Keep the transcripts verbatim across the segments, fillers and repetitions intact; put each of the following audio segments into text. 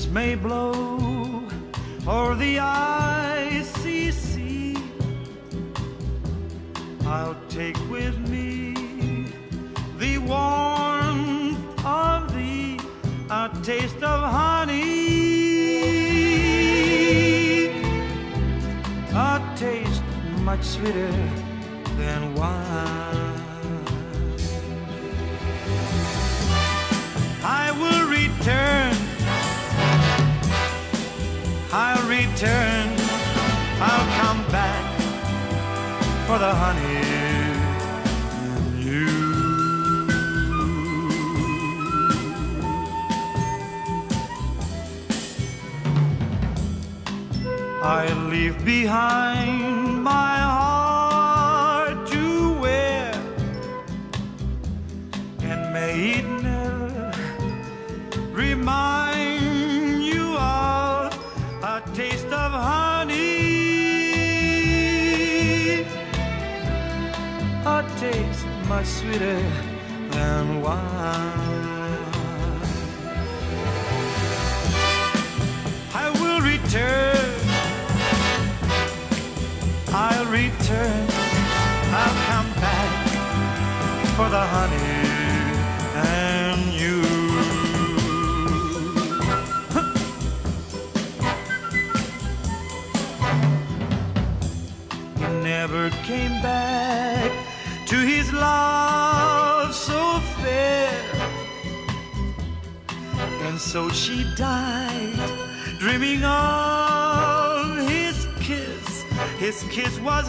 winds may blow o'er the icy sea, I'll take with me the warmth of thee, a taste of honey, a taste much sweeter than wine. I will return, I'll return, I'll come back for the honey and you. I leave behind my heart to wear, and may it never remind you of a taste of honey, a taste much sweeter than wine. I will return, I'll return, I'll come back for the honey and you. He never came back to his love so fair, and so she died dreaming of his kiss. His kiss was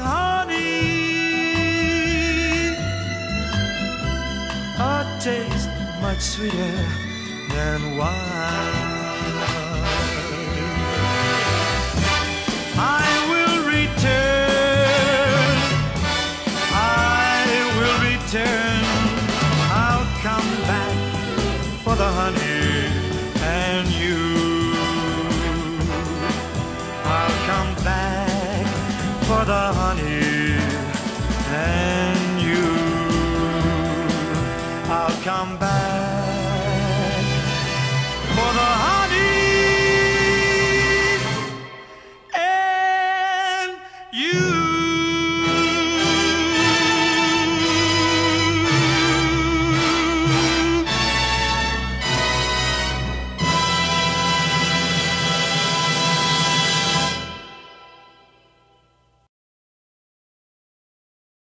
honey, a taste much sweeter than wine. I will return, I will return, I'll come back for the honey and you. I'll come back for the honey and you. I'll come back